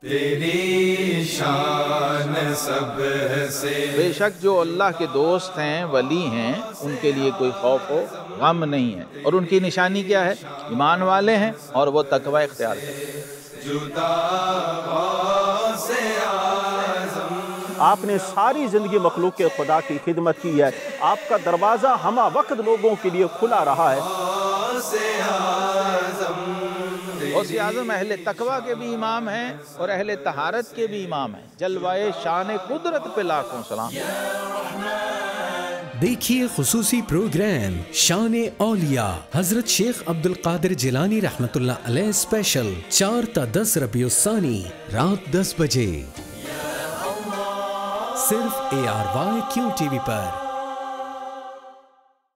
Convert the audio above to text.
तेरी शान सबसे। बेशक जो अल्लाह के दोस्त हैं, वली हैं, उनके लिए कोई खौफ हो गम नहीं है। और उनकी निशानी क्या है? ईमान वाले हैं और वो तकवा इख्तियार करें। आपने सारी ज़िंदगी मखलूक के खुदा की खिदमत की है। आपका दरवाज़ा हमा वक्त लोगों के लिए खुला रहा है। गौसे आज़म अहले तकवा के भी इमाम हैं और अहले तहारत के भी इमाम हैं। जलवाए शान कुदरत पे लाखों सलाम। देखिए खुसूसी प्रोग्राम शान औलिया हजरत शेख अब्दुल कादिर जिलानी रहमतुल्लाह अलैह स्पेशल 4 ता 10 रबीउस्सानी रात 10 बजे सिर्फ ARY Q TV पर।